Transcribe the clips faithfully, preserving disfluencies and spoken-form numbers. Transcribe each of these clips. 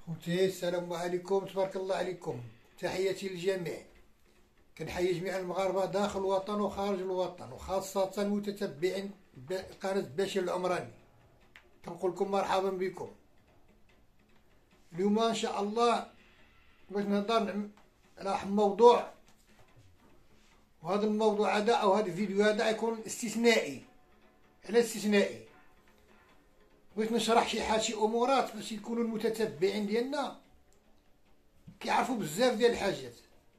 خوتي السلام عليكم، تبارك الله عليكم. تحياتي للجميع. كنحيي جميع المغاربة داخل الوطن وخارج الوطن، وخاصة متتبعين قناة بشير العمراني. كنقول لكم مرحبا بكم. اليوم ان شاء الله باش نهضر على واحد الموضوع، وهذا الموضوع هذا او هذا الفيديو هذا يكون استثنائي. على استثنائي بغيت نشرح شي حاجه شي امورات باش يكونوا المتتبعين ديالنا كيعرفوا بزاف ديال الحاجات.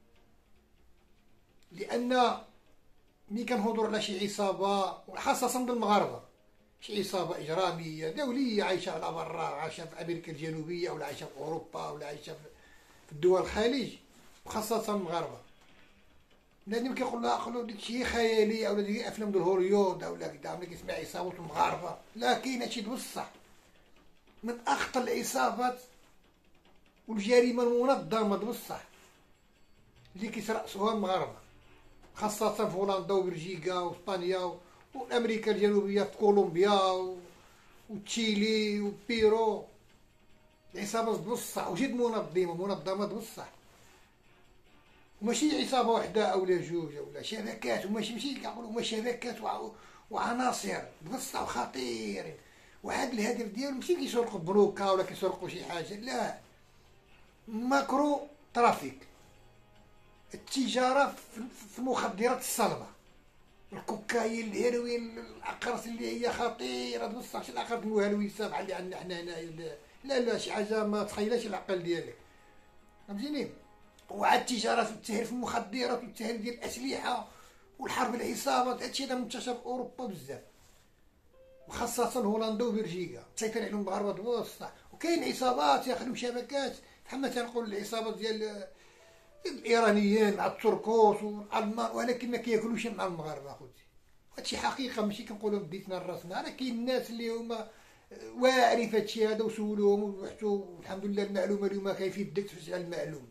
لان ملي كنهضروا على شي عصابه وخاصه بالمغاربه، شي عصابه اجراميه دوليه عايشه على برا، عايشه في امريكا الجنوبيه ولا عايشه في اوروبا ولا عايشه في الدول الخليج، وخاصه المغاربه، بنادم كيقول لها خلو ديك شي خياليه ولا ديك افلام د الهوليود ولا كدا ملي كيسمع عصابه المغاربه. لا، كاين هادشي بصح من اخطر العصابات والجريمه المنظمه بصح اللي كيترأسوها المغاربه، خاصه في هولندا وبلجيكا واسبانيا وامريكا الجنوبيه، في كولومبيا وتشيلي وبيرو. العصابات بصح وجد منظمه منظمه بصح، وماشي عصابه وحده اولا جوج ولا شبكات، وماشي ماشي كنقولوا هما شبكات وعناصر بصح وخطيرين. وهاد الهدف ديالهم ماشي كيسرقوا بنوكا ولا كيسرقوا شي حاجه، لا، ماكرو ترافيك، التجاره في المخدرات الصلبه، الكوكايين، الهيروين، الاقراص اللي هي خطيره بصح، ماشي الاقراص المهلوسه بحال اللي عندنا حنا هنايا، لا لا، شي حاجه ما تخيلهاش العقل ديالك، فهمتيني. وعاد التجاره في التهريب في المخدرات والتهريب ديال الاسلحه والحرب العصابات، هادشي هذا منتشر في اوروبا بزاف، وخاصه هولندا وبلجيكا تسيطر عليهم المغاربه بصح. وكاين عصابات ياخذوا شبكات بحال ما تنقول العصابات ديال الايرانيين مع التركوس والالمان، ولكن ما كياكلوش مع المغاربه اخوتي. هادشي حقيقه ماشي كنقولوا بديتنا راسنا، راه كاين الناس اللي هما واعرين في هادشي هذا وسولوهم وبحثوا، والحمد لله المعلومه اليوم كاين في يدك تفوز على المعلومه.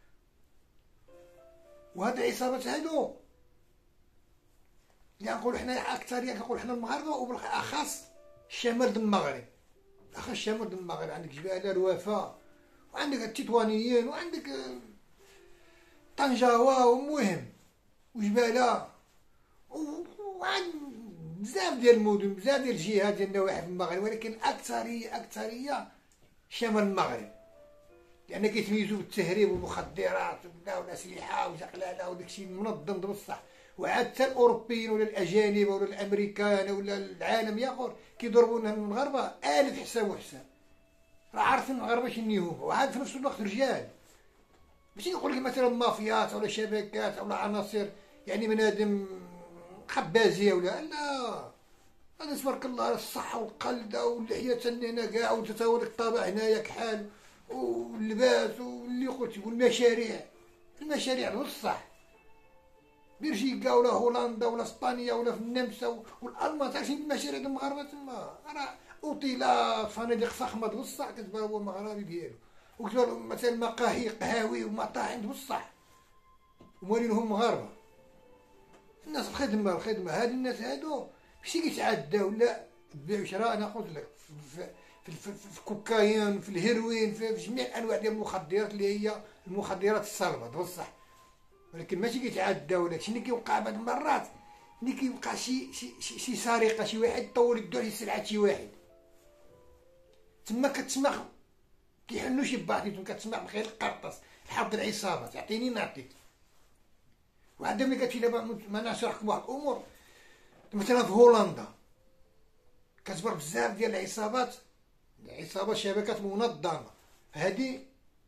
وهاد العصابات هادو اللي نقولوا حنا اكثريه كنقولوا حنا المغاربه، وبالاخص الشمال د المغرب، اخص الشمال د المغرب، عندك جبال الوفا وعندك التطوانيين وعندك طنجاوه ومهم وجباله وعند بزاف ديال المدن، بزاف ديال الجهات ديال النواحي في المغرب، ولكن اكثريه اكثريه شمال المغرب، لان كيتميزوا بالتهريب والمخدرات والاسلحه وزقلاله وداكشي منظم بصح. وعاد حتى الاوروبيين ولا الاجانب ولا الامريكان ولا العالم ياخر كيضربونا المغاربه الف حساب وحساب، راه عارفين المغاربه شنو هما، وعاد في نفس الوقت رجال. ماشي نقول لك مثلا مافيات ولا شبكات ولا عناصر يعني بنادم خبازيه ولا لا، هذا تبارك الله الصحه والقلده واللحيه تن هنا كاع، وتتاول الطابع هنايا كحال، واللباس واللي قلت، والمشاريع، المشاريع بصح بلجيكا ولا هولندا ولا اسبانيا ولا في النمسا والالمان، تعرفين المشاريع ديال المغاربه تما، راه اوتيلات فنادق فخمه بصح كتبان هو مغربي ديالو، وكتبان مثلا مقاهي قهاوي ومطاعم بصح ومالينهم مغاربه. الناس الخدمه الخدمه هاد الناس هادو ماشي كيتعداو، لا، بيع وشراء. انا قلت لك في في, في, في الكوكايين، في الهيروين، في, في جميع الانواع ديال المخدرات اللي هي المخدرات الصلبه بصح، ولكن ماشي كيتعداو. داكشي اللي كيوقع بعض المرات ملي كيوقع شي شي شي, شي سرقه، شي واحد طول يدو على سلعه شي واحد، تما كتسمع كيحنوا شي بعضياتهم، كتسمع بخير القرطاس حرب العصابات، عطيني نعطيك. وعندما ملي كتمشي دابا ما نشرح لكم واحد الامور، مثلا في هولندا كتبر بزاف ديال العصابات، عصابات شبكات منظمه، هذه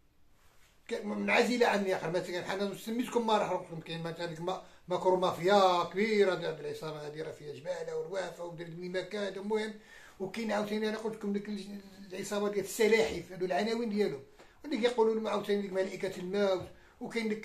منعزله عن الاخر. مثلا حنا سميتكم ما راح نقول، كاين مثلا ماكرو مافيا كبيره ديال العصابه هذه، راه فيها جباله والوافه ودير مكان المهم. وكاين عاوتاني انا قلت لكم ديك العصابه ديال السلاحف، هذو العناوين ديالهم، واللي كيقولوا لهم عاوتاني ديك ملائكه الموت، وكاين ديك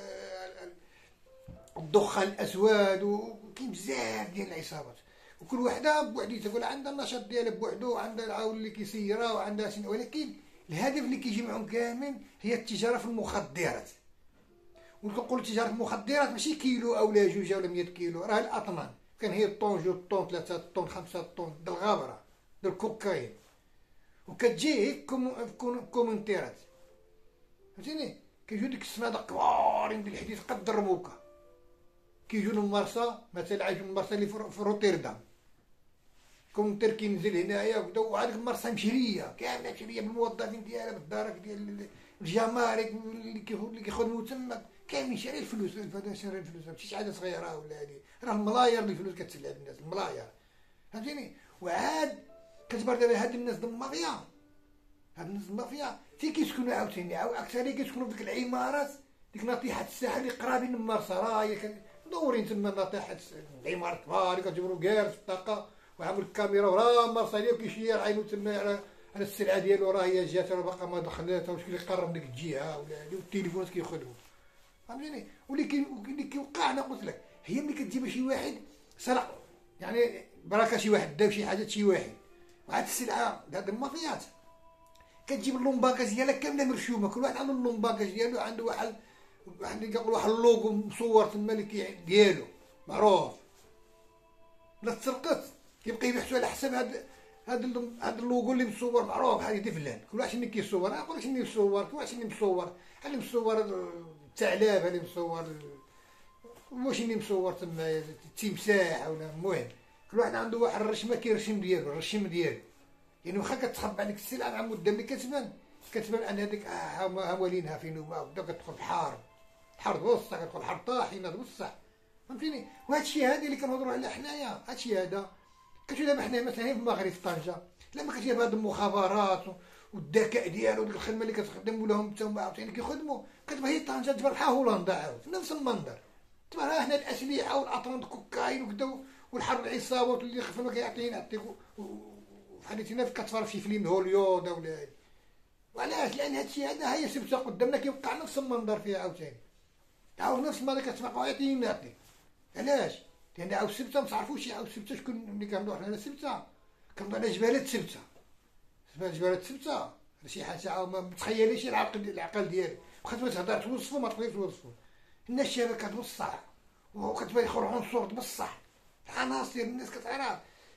الدخان الاسود، وكاين بزاف ديال العصابات، وكل وحده بوحديتها، تقول عندها النشاط ديالها بوحدو، وعندها العاون اللي كيسيرها، وعندها سن، ولكن الهدف اللي كيجمعهم كامل هي التجاره في المخدرات. وكنقول تجاره المخدرات ماشي كيلو اولا جوج ولا مية كيلو، راه الاطنان، كان هي الطون، جوج طون، ثلاثة طون، خمسة طون د الغابره د الكوكايين. وكتجي هيك كومنتيرات، فهمتيني. كيجيو ديك الصنادق كبارين ديال الحديد قد الرموكه، كيجيو للمرسى مثلا عايشو المرسى اللي في روتردام، كومنتير كينزل هنايا وكدا، وهاديك المرسى مشريه كامله مشريه بالموظفين ديالها بالدرك ديال الجمارك اللي كيخدموا تما كاملين شاري الفلوس، هذا شاري الفلوس ماشي شي حاجه صغيره ولا هادي، راه الملاير اللي الفلوس كتسلع الناس الملاير، فهمتيني. وعاد كتبان دابا هاد الناس د المافيا، هاد الناس د المافيا فين كيسكنوا عاوتاني، عاو اكثريه كيسكنوا في ديك العمارات ديك ناطحه الساحل اللي قرابين من مرسى، راه هي مدورين تما ناطحه العمارات كبار كتجبروا كاع في الطاقه وعامل الكاميرا وراه مرسى عليه وكيشير عينو تما على على السلعه ديالو، راه هي جات راه باقا ما دخلاتها، واش اللي قرب ديك الجهه ولا هادي، والتليفونات كيخدموا، فهمتيني. واللي كي اللي كيوقع انا قلت لك هي ملي كتجيب شي واحد سرق، يعني بركه شي واحد داو شي حاجه شي واحد، وعاد السلعه هاد المافيات كتجيب اللومباكاج ديالها كامله مرشومه، كل واحد عنده اللومباكاج ديالو، عنده واحد واحد كيقول واحد اللوغو مصور تما اللي ديالو معروف، لا تسرقت كيبقى يبحثوا على حساب هاد هاد هاد اللوغو اللي مصور معروف بحال هادي فلان، كل واحد شنو كيصور، انا نقول لك شنو مصور، كل واحد شنو مصور، اللي مصور الثعلب، اللي مصور واش اللي مصور تما التمساح ولا، المهم كل واحد عنده واحد الرشمه كيرشم ديالو، الرشم ديالو، يعني واخا كتخبى عليك السلعه مع مده ملي كتبان كتبان ان هذيك ها والينها فين هما، وبدا كتدخل في حرب، حرب بصح كتدخل حرب طاحنه بصح، فهمتيني. وهذا الشيء هذا اللي كنهضروا عليه حنايا، هذا الشيء هذا كتشوف دابا حنايا مثلا في المغرب في طنجه، لما كتجيب هاد المخابرات والذكاء ديالو وديك الخدمه اللي كتخدموا لهم تما عاوتاني كيخدموا، كتبان هي طنجه تبان بحال هولندا عاود نفس المنظر، تبان ها هنا الاسلحه والاطران كوكايين وكدا، والحرب العصابات اللي خفنا ما كيعطينا يعطيك، وحديثنا في كتفرج شي فيلم هوليود ولا هادي، وعلاش؟ لان هادشي هذا هي سبته قدامنا كيوقع نفس المنظر فيها عاوتاني، عاود نفس المنظر كتسمع يعطينا يعطيك، علاش؟ لان عاود سبته متعرفوش عاود سبته شكون ملي كنهضروا حنا على سبته كنهضروا على جبالات سبته، جبالات سبته هذا شي حاجه عاود ما متخيليش العقل العقل ديالك، واخا تبغي تهضر توصفو ما تقدرش توصفو، الناس الشبكه بصح وكتبان يخرج عنصر بصح، العناصر الناس كتعرف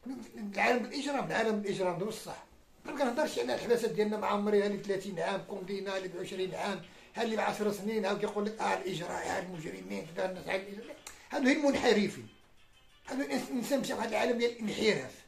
العالم بالاجرام، العالم بالاجرام بصح، ما كنهضرش على الحباسات ديالنا مع عمري اللي ثلاثين عام، كوندينا اللي ب عشرين عام، ها اللي ب عشر سنين هاو كيقول لك اه الاجراء ها المجرمين كذا الناس على الاجراء، هادو هي المنحرفين، هادو الانسان مشى فواحد العالم ديال الانحراف،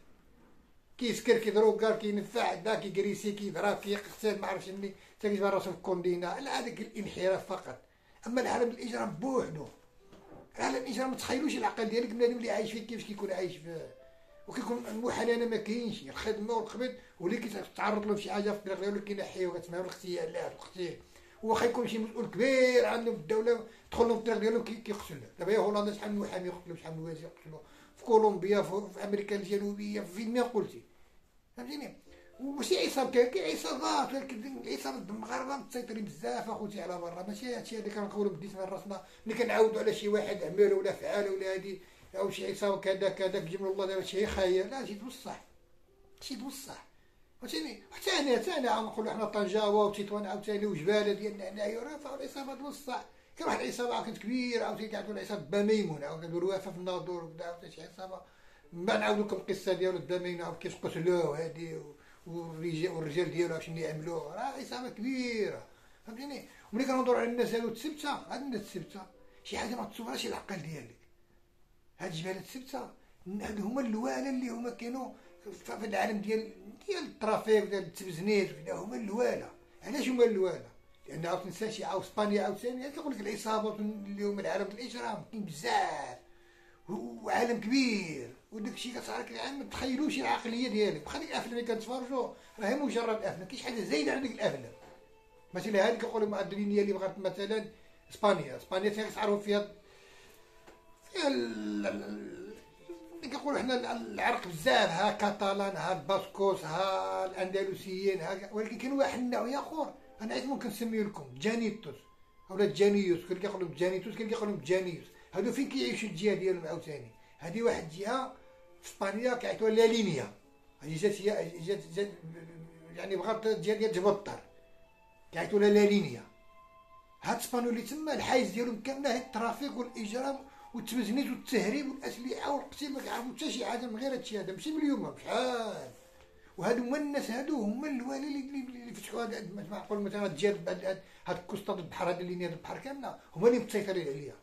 كيسكر كيدروكار كينفع دا كيكريسي كيضرب كيقتل ما عرفتش مني حتى كيجبر راسو في الكوندينا، لا هذاك الانحراف فقط. اما العالم الاجرام بوحدو، العالم الاجرام ما تخيلوش العقل ديالك بنادم اللي عايش فيه كيفاش كيكون عايش فيه، وكيكون المحننه ما كاينش، الخدمه والقبض، واللي كيتعرض له شي حاجه في الدار ديالو كينحيو كتسمعوا الاغتيالات والاغتيال، واخا يكون شي مسؤول كبير عنده في الدوله دخل له في الدار ديالو كيقتلوه، دابا يا هولندا شحال من محامي يقتلوا، شحال من وزير يقتلوا، في كولومبيا في امريكا الجنوبيه في ما قلتي، فهمتيني. وماشي عصاب كاين كاين عصابات، ولكن العصابات المغاربه مسيطرين بزاف اخوتي على برا، ماشي هادشي اللي كنقولوا بديت من راسنا ملي كنعاودوا على شي واحد عمل ولا فعل ولا هادي او شي عصابه كذا كذا كيجيب الله دابا شي خاير، لا شي بصح شي بصح، فهمتيني. حتى انا حتى انا غنقولوا حنا طنجاوه وتطوان عاوتاني وجباله ديالنا هنايا راه فاو العصابات بصح، كان واحد العصابه كانت كبيره عاوتاني كيعطيو العصابه با ميمون عاوتاني الوفاه في الناظور وكذا، عاوتاني شي عصابه من بعد نعاود لكم القصه ديالو با ميمون كيفاش قتلوه هادي، والرجال والرجال ديالو شنو يعملوا، راه عصابه كبيره، فهمتيني. وملي كنهضروا على الناس هادو تسبته، هاد الناس تسبته شي حاجه ما تصورهاش العقل ديالك، هاد جبال تسبته هادو هما اللواله اللي هما كانوا في العالم ديال ديال الترافيك ديال التبزنيت وكذا، هما اللواله. علاش هما اللواله؟ لان عاود تنساشي عاود اسبانيا عاوتاني كنقول لك العصابات اللي هما العالم الاجرام كاين بزاف وعالم كبير، وداك الشيء كتعرف العالم ما تخيلوش العقليه ديالك، واخا ديك الافلام اللي كنتفرجوا راهي مجرد افلام، كاينش حاجه زايده على ديك الافلام. مثلا هذيك كنقولوا المعدلين اللي بغات مثلا اسبانيا، اسبانيا كتعرفوا فيها فيها اللي كنقولوا حنا العرق بزاف، ها كاتالان ها الباسكوس ها الاندلسيين ها، ولكن كاين واحد النوع اخر انا عاد ممكن نسميه لكم جانيتوس اولا جانيوس، كاين كيقولوا جانيتوس كاين كيقولوا جانيوس، هادو فين كيعيشوا الجهه ديالهم عاوتاني، هادي واحد الجهه في اسبانيا كيعيطوها لا لينيا، هادي جات هي جات جات يعني بغات الجهه ديال جبطر كيعيطوا لها لا لينيا. هاد اسبانيا اللي تما الحيز ديالهم كامله هي الترافيك والاجرام والتمزنيت والتهريب والاسلحه والقتل، ما كيعرفوا حتى شي حاجه من غير هادشي هذا، ماشي من اليوم بشحال، وهادو هما الناس هادو هما الوالي اللي اللي فتحوا هاد معقول مثلا تجار هاد هاد كوسطة البحر هاد اللي البحر كامله هما اللي مسيطرين عليها.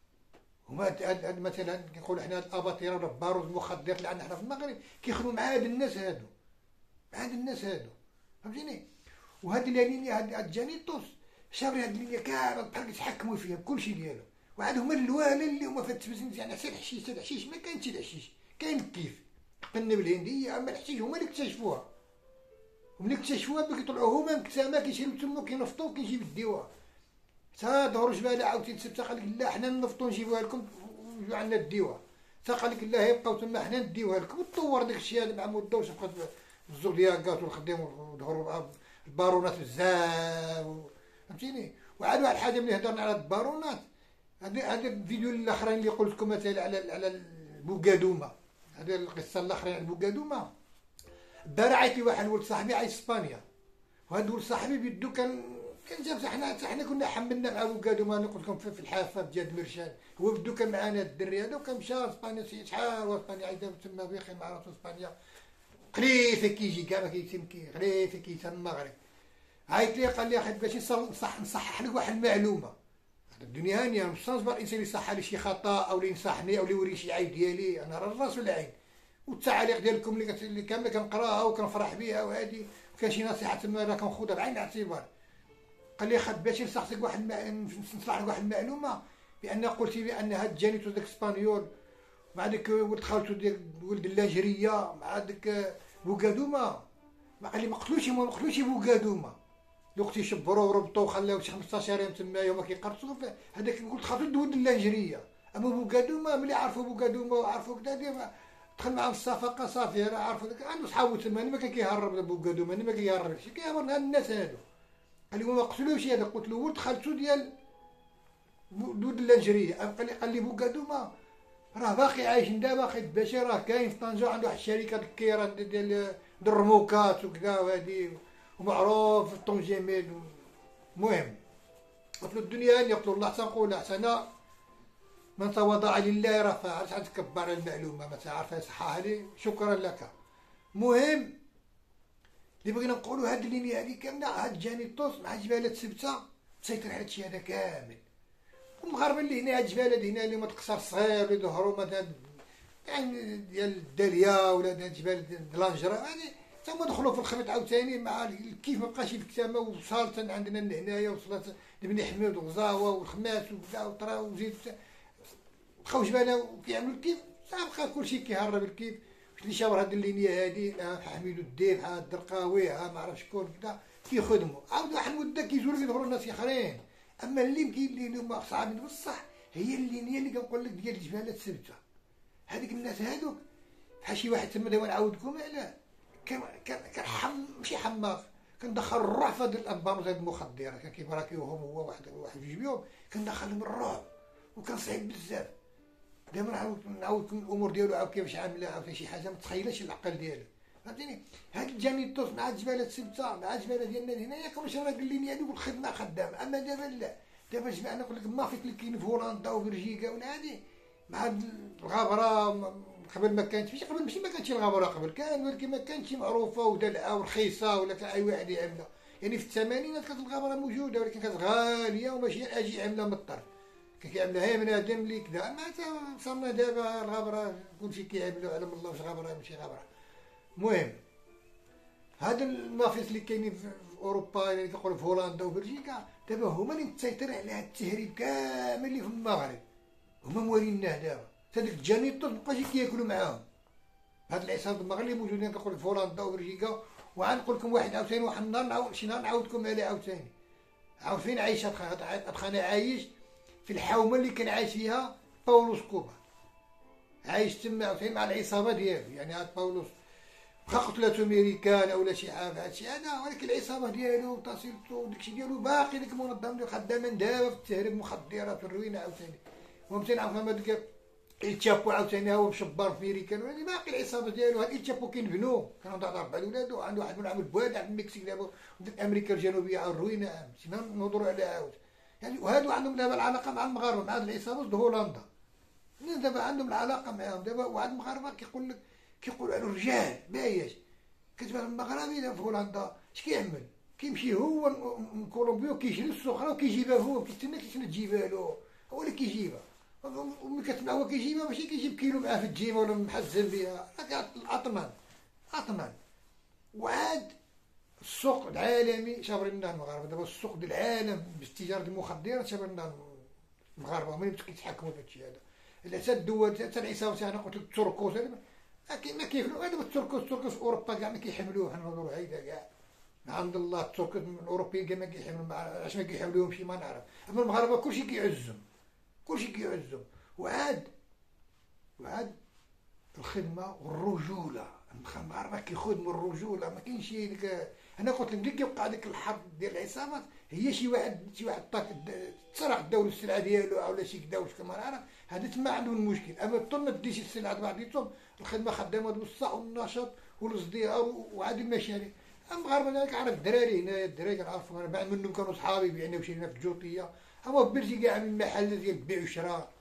هما هاد هاد مثلا كنقولوا حنا هاد الاباطره ولا الباروز المخدرات اللي عندنا حنا في المغرب كيخدموا مع هاد الناس هادو، مع هاد الناس هادو فهمتيني. وهاد اللينيا هاد هاد جانيتوس شاوري هاد اللينيا كامل بحال كيتحكموا فيها بكلشي ديالهم، وعاد هما الوالي اللي هما في التمزين يعني حتى الحشيش حتى الحشيش ما كاينش الحشيش كاين كيف قنب الهنديه، اما الحشيش هما اللي اكتشفوها، وملي اكتشفوها كيطلعوا هما مكتامه كيشريو تما كينفطوا كيجيب الدواء. تا ظهروا جبالة عاوتاني سبت قال لك لا حنا نفطوا نجيبوها لكم ويجيو عندنا الدواء، تا قال لك لا يبقاو تما حنا نديوها لكم، وتطور داك الشيء هذا مع مده وصفقت الزودياكات والخدام وظهروا البارونات بزاف فهمتيني. وعاد واحد الحاجه ملي هضرنا على البارونات، هذا هذا الفيديو الاخرين اللي قلت لكم مثلا على على البوغادوما، هذا القصه الاخرين على البوغادوما. الدار عيط لي واحد ولد صاحبي عايش في اسبانيا، وهذا ولد صاحبي بيدو كان كان جاب حنا حنا كنا حملنا مع بوغادوما اللي قلت لكم في الحافه في جاد مرشان، هو بدو كان معنا الدري هذا وكان مشى اسبانيا شحال واسبانيا عايده تما بخير مع راسو اسبانيا قليفه كيجي كاع ما كيتم كي قليفه كيتم المغرب. عيط لي قال لي اخي باش نصح نصحح لك واحد المعلومه، الدنيا هانيه مش نصبر الانسان يصحح لي شي خطا او اللي ينصحني او اللي يوري شي عيب ديالي، انا راه الراس والعين والتعاليق ديالكم اللي اللي كامله كنقراها وكنفرح بها وهادي، وكان شي نصيحه تما راه كنخوضها بعين الاعتبار. قال لي خد باش نصح لك واحد نصلح لك واحد المعلومه، بان قلتي بان هاد جانيتو داك اسبانيول مع داك ولد خالته ديال ولد اللاجريه مع داك بوغادوما، ما قال لي ما قتلوش ما قتلوش بوغادوما، لوقتي شبروا وربطوا وخلاو شي خمسطاش يوم تمايا وما كيقرصوا هذاك ولد خالته ولد اللاجريه. اما بوغادوما ملي عرفوا بوغادوما وعرفوا كذا دخل معاهم الصفقه صافي راه عرفوا داك عنده صحابو تما ما كان كيهرب بوغادوما ما كيهربش كيهرب هاد الناس هادو. قال لي ما قتلوش هذا، قلت له ولد خالته ديال ولد اللاجريه. قال لي قال لي بوغادوما راه باقي عايش دابا باقي باشي راه كاين في طنجة عنده واحد الشركه الكيران ديال الرموكات وكذا وهادي ومعروف في طنجيميل. المهم قلت له الدنيا هانيه، قلت له الله تنقول احسن من تواضع لله رفع، عرفت غتكبر على المعلومه ما تعرفها صحاها لي شكرا لك. المهم اللي بغينا نقولوا هاد اللينيا هادي كامله هاد جانيتوس مع جبالات سبته تسيطر على هادشي هذا كامل. والمغاربه اللي هنا هاد الجبالات هنا اللي ما تقصر صغير اللي ظهروا مثلا يعني ديال الداليا ولا ديال جبال دلانجرا هادي تما دخلوا في الخريط عاوتاني مع كيف ما بقاش الكتامه وصالت عندنا لهنايا وصلت لبني حميد وغزاوه والخماس وكذا وطرا وزيد بقاو جباله وكيعملوا الكيف بقى كلشي كيهرب الكيف. اللي شاور هاد اللينيا هادي حميدو الديب ها الدرقاوي ها ما عرف شكون كذا كيخدموا عاود واحد المده كيزولوا كيظهروا ناس اخرين. اما اللي اللي هما صعابين بصح هي اللينيا اللي كنقول لك ديال الجبالات سبته. هذيك الناس هادوك بحال شي واحد تما دابا نعاودكم علاه كان كان كان حم ماشي حماق كندخل الروح في هاد الانبار هاد المخدرات كان كيبراكيوهم هو واحد واحد جوج بيوم كندخلهم الرعب وكان صعيب بزاف. دابا نعاود نعاودكم الامور ديالو عاود كيفاش عامله عاود شي حاجه ما تخيلش العقل ديالك فهمتيني. هاد الجانيتوس مع الجبالات سبته مع الجبالات ديالنا هنايا كنمشي راه قال لي هذوك الخدمه خدامه. اما دابا لا دابا جمعنا نقول لك مافيك اللي كاين في هولندا وبلجيكا ولا هادي مع هاد الغابره قبل ما كانت ماشي قبل ماشي ما كانتش الغابره قبل كان ولكن ما كانتش معروفه ودلعه ورخيصه ولا كان اي واحد يعملها. يعني في الثمانينات كانت الغابره موجوده ولكن كانت غاليه وماشي اجي يعملها مضطر كان كيعملها هي بنادم اللي كذا. اما صرنا دابا الغابره كلشي كيعملوا على الله واش غابره ماشي غابره. المهم هاد المافيات اللي كاينين في اوروبا اللي كيقولوا في هولندا وبلجيكا دابا هما اللي مسيطرين على هاد التهريب كامل اللي في المغرب هما مواليناه دابا. هذيك الجانيتوس مابقاش كياكلوا معاهم هاد العصابات المغرب اللي موجودين كنقول في هولندا وبلجيكا. وغنقول لكم واحد عاوتاني واحد النهار نعاود شي نهار نعاودكم عليه عاوتاني عاود فين عايش هاد خانا عايش في الحومه اللي كان عايش فيها باولوس كوبا عايش تما عاوتاني مع العصابه ديالو. يعني هاد باولوس واخا قتلاتو امريكان ولا شي حاجه هادشي هذا ولكن العصابه ديالو وتصيلتو وداكشي ديالو باقي ديك المنظمه اللي خدامه دابا في التهريب مخدرات والروينه عاوتاني. ومتين عاوتاني ديك التشابو عاوتاني هو مشبر في امريكان ولكن باقي العصابه ديالو. هاد التشابو كاين بنو كان عنده اربع ولاد وعنده واحد من عامل بوادع في المكسيك دابا وديك امريكا الجنوبيه عاود الروينه مشينا نهضروا عليها عاود. يعني وهادو عندهم دابا العلاقه مع المغاربه مع هاد العصابات د هولندا دابا عندهم العلاقه معاهم دابا. واحد المغاربه كيقول لك كيقولوا على الرجال بايش كتبان المغربي في هولندا اش كيعمل؟ كيمشي هو من كولومبيا وكيشري السخره وكيجيبها هو، كيستنى كيستنى تجيبها له، هو اللي كيجيبها. وملي كتسمع هو كيجيبها ماشي كيجيب كيلو معاه في الجيبه ولا محزن بها، هكا الاطمان اطمان. وعاد السوق العالمي شابرين لنا المغاربه، دابا السوق ديال العالم بالتجاره المخدرات شابرين لنا المغاربه، هما اللي كيتحكموا في هادشي هذا. حتى الدول حتى العصابات، انا قلت لك التركوس ما كيفلو، هذا التركوس التركوس في اوروبا كاع ما كيحملوه، حنا نهضروا هيدا كاع عند الله. التركوس الاوروبيين كاع ما كيحملوا، علاش ما كيحملوهمشي ما نعرف. اما المغاربه كلشي كيعزهم كلشي كيعزهم. وعاد وعاد الخدمه والرجوله، المغاربه كيخدموا الرجوله، ما كاينش ديك. انا قلت لك ملي كيوقع ديك الحرب ديال العصابات، هي شي واحد شي واحد طاك تسرق الدوله السلعه ديالو ولا شي كدا واش كما نعرف، هذا تما عندهم المشكل. اما طول ما ديتي السلعه بعضيتهم، الخدمه خدامه بصح والنشاط والازدهار وعاد المشاريع. المغاربه انا كنعرف الدراري هنايا، الدراري كنعرفهم انا، بعد منهم كانوا صحابي بيعناو شي هنا في الجوطيه، هما في بلجيكا عاملين محل ديال البيع والشراء.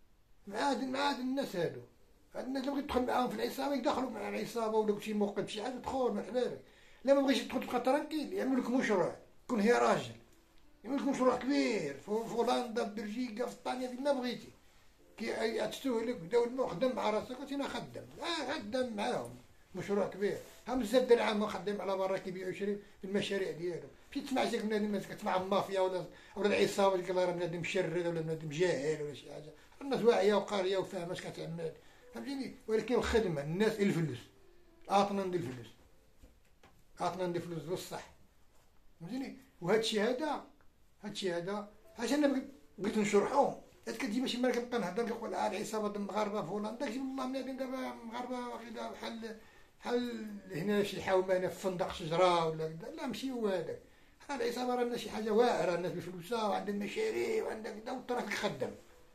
مع هاد مع هاد الناس هادو، هاد الناس اللي بغيت تدخل معاهم في العصابه يدخلوك مع العصابه، ولا شي موقف شي حاجه تدخل مرحبا بك. لا ما بغيتش تدخل تبقى ترانكيل، يعملوا لك مشروع، كون هي راجل يعملوا لك مشروع كبير في هولندا في بلجيكا في اسبانيا فين ما بغيتي، كي تستهلك بداو الماء خدم مع راسك، قلت انا خدم اه خدم معاهم مشروع كبير. هم بزاف د العام خدام على برا كيبيع ويشري في المشاريع ديالو. مشي تسمع شي بنادم كتسمع المافيا ولا ولا العصابه ديك الله راه بنادم مشرد ولا بنادم جاهل ولا شي حاجه، الناس واعيه وقاريه وفاهمه اش كتعمل، فهمتيني. ولكن الخدمه الناس الفلوس، اطنان ديال الفلوس، اطنان ديال الفلوس بصح، فهمتيني. وهذا الشيء هذا هذا الشيء هذا علاش انا بغيت نشرحو. حيت كتجي ماشي مالك نبقى نهضر نقول اه العصابات المغاربه في هولندا، كتجي والله بنادم دابا المغاربه واخدها بحال بحال هنا شي حومانه في فندق شجره ولا كذا، لا ماشي هو هذاك. حنا العصابه رانا شي حاجه واعره، الناس بفلوسها وعندها المشاريع وعندها كذا، وتراك خدام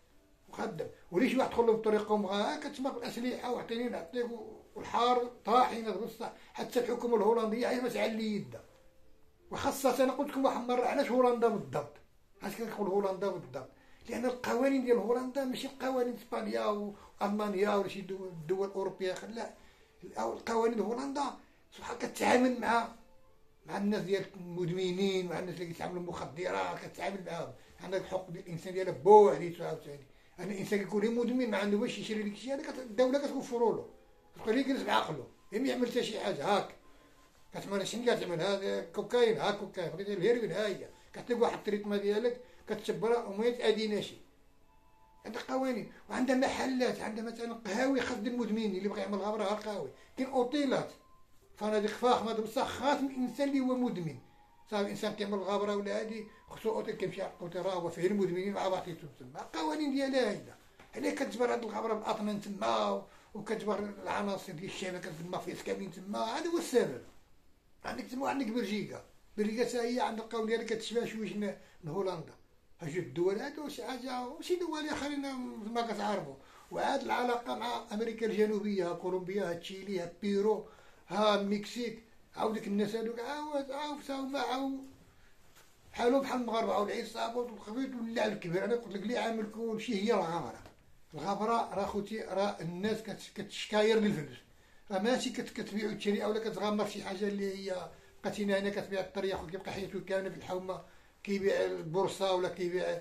وخدام. وليش واحد تدخل له بطريقه مغا كتسمى الاسلحه واعطيني نعطيك، والحار طاحنه بصح. حتى الحكومه الهولنديه هي ما تعلي يدها. وخاصه انا قلت لكم واحد المره علاش هولندا بالضبط، علاش كنقول هولندا بالضبط، لان القوانين ديال هولندا ماشي قوانين اسبانيا والمانيا ولا شي دول الدول الاوروبيه، لا القوانين هولندا سبحان كتعامل مع مع الناس ديال المدمنين، مع الناس اللي كيتعاملوا المخدرات، كتعامل معاهم. عندك الحقوق ديال الانسان ديالها بوحديتو عاوتاني. انا الانسان كيكون مدمن ما عنده باش يشري ديك الشيء، هذاك الدوله كتوفروا له، كتخليه يجلس بعقله، ما يعمل حتى شي حاجه. هاك كتعمل شنو كتعمل؟ هذا كوكايين، ها كوكايين، بغيتي الهيروين ها هي، كتلقى واحد التريتما ديالك كتشبرها وما يتادينا شي. عندها قوانين وعندها محلات، عندها مثلا قهاوي خد المدمنين اللي بغى يعمل غبره ها القهاوي، كاين اوتيلات فنادق فاخمه بصح خاص من الانسان اللي هو مدمن. صافي الانسان كيعمل غبره ولا هادي خصو اوتيل كيمشي على الاوتيل راه هو فيه المدمنين مع بعضيتهم تما. القوانين ديالها هيدا، علاه كتجبر هاد الغبره بالاطنان تما، وكتجبر العناصر ديال الشبكه المافيا كاملين تما. هذا هو السبب. عندك تما عندك بلجيكا، بلجيكا حتى هي عندها القوانين ديالها كتشبه شويش من هولندا. هاجو الدول هادو شي حاجه وشي دول اخرين ما كتعرفوا. وعاد العلاقه مع امريكا الجنوبيه، كولومبيا، تشيلي، ها بيرو، ها المكسيك، عاود ديك الناس هادوك عاود عاود ساو معاهم بحالهم بحال المغاربه، عاود العصابات والخبيط واللعب الكبير. انا قلت لك اللي عامل كلشي هي الغبره. الغبره راه خوتي راه الناس كتشكاير للفلوس، راه ماشي كتبيع وتشري اولا كتغامر شي حاجه اللي هي بقيتينا هنا كتبيع الطريق وكيبقى حياته كامله في الحومه كيبيع البورصه ولا كيبيع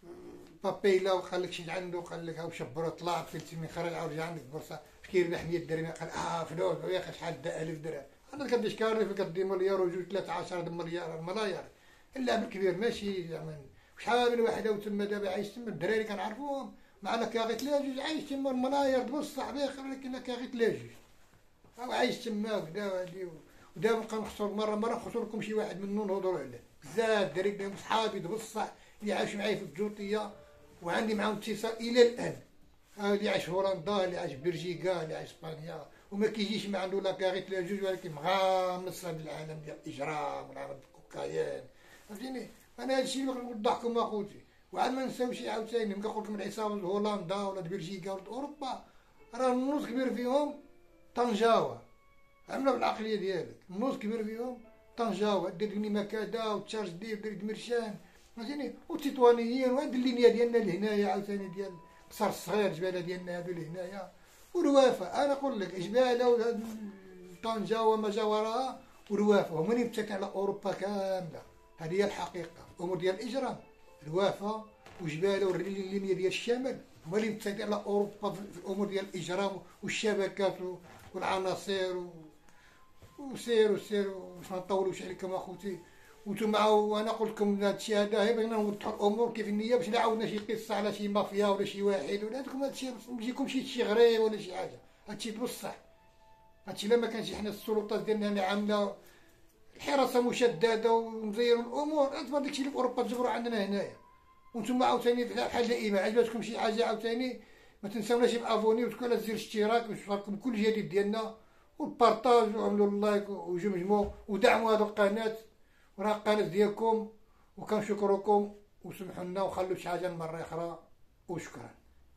بابيلا، وقال لك شي عنده قال لك هاو شبر طلع فلتي من خرج عاود رجع عندك البورصه كيربح مية درهم، قال اه فلوس يا اخي شحال دا ألف درهم. انا كديش كاري كدي مليار وجوج ثلاثة عشر مليار ملايير. اللعب الكبير ماشي زعما شحال من واحد تما دابا عايش تما، الدراري كنعرفوهم معنا كاغي تلاجوج عايش تما الملايير بصح بخير، ولكن كاغي تلاجوج او عايش تما وكدا وهادي. ودابا نبقى نخسر مره مره نخسر لكم شي واحد منهم نهضروا عليه بزاف دراري بهم صحابي بصح اللي عايش معايا في الجوطيه وعندي معاهم اتصال الى الان. اللي عايش في هولندا، اللي عايش في بلجيكا، اللي عايش في اسبانيا، وما كيجيش ما عنده لا كاغي لا جوج، ولكن مغامس هذا العالم ديال الاجرام والعالم ديال الكوكايين، فهمتيني. انا هذا الشيء اللي كنوضحكم اخوتي. وعاد ما نساوش عاوتاني ملي كنقول لكم العصابه هولندا ولا بلجيكا ولا اوروبا، راه النص كبير فيهم طنجاوه. عملوا بالعقليه ديالك، النص كبير فيهم طنجاوه، دير لي كذا وتشارج دير دير دمرشان، فهمتيني. والتطوانيين وهاد اللينيه ديالنا لهنايا عاوتاني ديال قصر الصغير، جباله ديالنا هادو لهنايا، والوافا. انا نقول لك جباله وهاد طنجة وما جاورها والوافة هما اللي متكلين على أوروبا كاملة. هذه هي الحقيقة. الأمور ديال الإجرام الوافة وجبالة واللينيا ديال الشمال هما اللي متكلين على أوروبا في الأمور ديال الإجرام والشبكات والعناصر و... وسير وسير باش ما نطولوش عليكم اخوتي. وانتم وانا قلت لكم هذا الشيء هذا هي بغينا نوضحوا الامور كيف النيه باش لا عاودنا شي قصه على شي مافيا ولا شي واحد ولا هذاك هذا الشيء ما يجيكم شي شي غريب ولا شي حاجه. هذا الشيء بصح هذا الشيء لما كانش حنا السلطات ديالنا عامله الحراسه مشدده ومزيروا الامور انتم داك الشيء اللي في اوروبا تجبروا عندنا هنايا. وانتم عاوتاني بحال دائما عجبتكم شي حاجه عاوتاني ما تنساوناش بابوني وتكون زر الاشتراك باش يوصلكم كل جديد ديالنا والبارطاج وعملوا اللايك وجمجموا ودعموا هذه القناه وراه القناه ديالكم وكنشكركم وسمحوا لنا وخلوا شي حاجه المره اخرى وشكرا.